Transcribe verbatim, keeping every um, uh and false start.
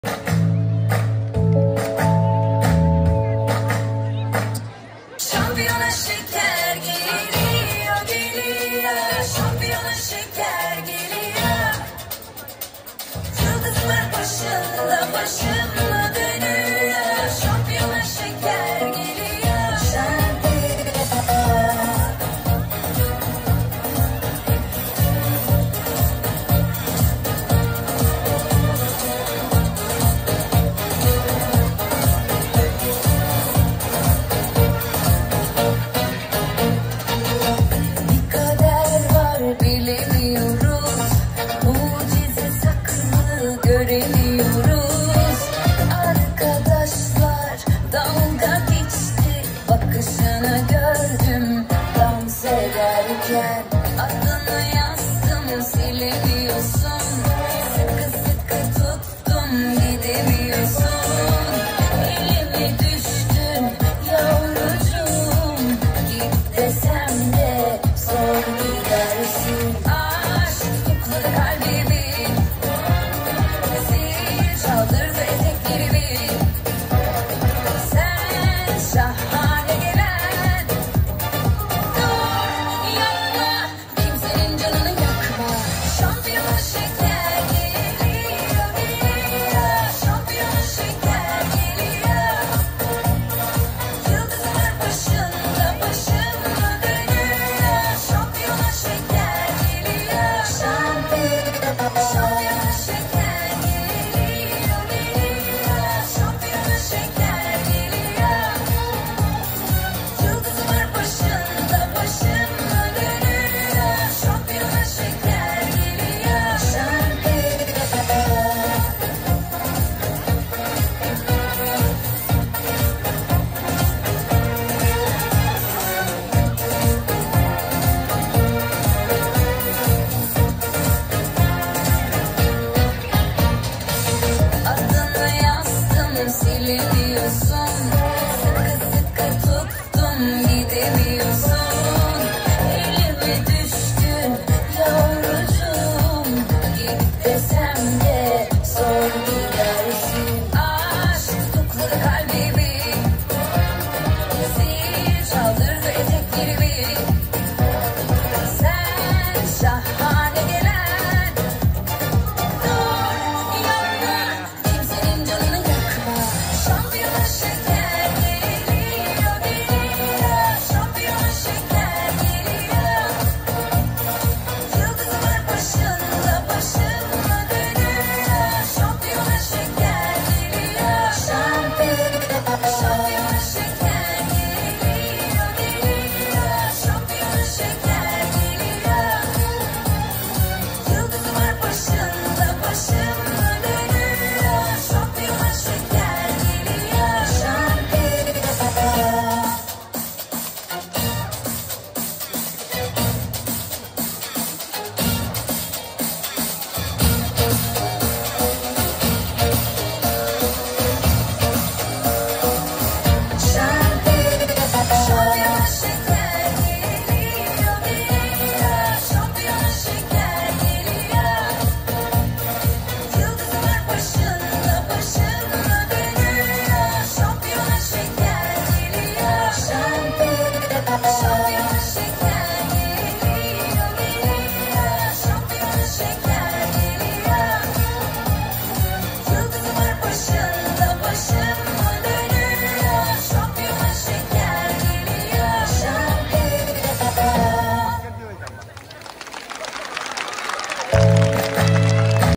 Şampiyona şeker geliyor, geliyor. Şampiyona şeker geliyor. Yıldızlar başında başımla dönüyor. Şampiyona şeker geliyor. Şampiyona. Bilemiyoruz, mucize saklı göremiyoruz. Arkadaşlar dalga geçti, bakışını gördüm dans ederken. Adını yazdım, silemiyorsun, sıkı sıkı tuttum gidemiyorsun. Elime düştün yavrucuğum, git desem de zor gidersin. Aşk topladı kalbimi, zil çaldırdı eteklerimi. Sen şahane gelen, dur yapma, kimsenin canını yakma. Şampiyona şeker geliyor, geliyor. Şampiyona şeker geliyor. Yıldızlar başında başımla dönüyor. Şampiyona şeker geliyor. Şampiyona, şampiyona şeker geliyor, geliyor. Şampiyona şeker geliyor. Yıldızlar başında başımla dönüyor. Şampiyona şeker geliyor. Şampiyona. Adını yazdım, silemiyorsun,